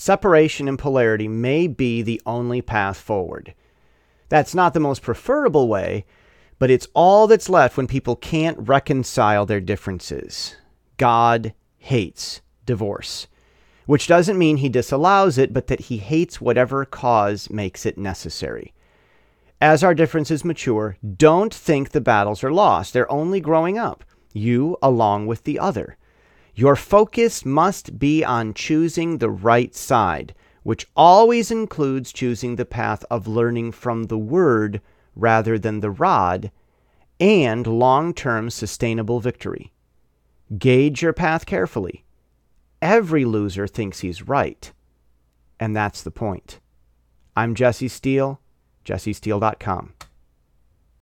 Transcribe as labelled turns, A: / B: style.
A: Separation and polarity may be the only path forward. That's not the most preferable way, but it's all that's left when people can't reconcile their differences. God hates divorce, which doesn't mean he disallows it, but that he hates whatever cause makes it necessary. As our differences mature, don't think the battles are lost. They're only growing up, you along with the other. Your focus must be on choosing the right side, which always includes choosing the path of learning from the word rather than the rod, and long-term sustainable victory. Gauge your path carefully. Every loser thinks he's right, and that's the point. I'm Jesse Steele, jessesteele.com.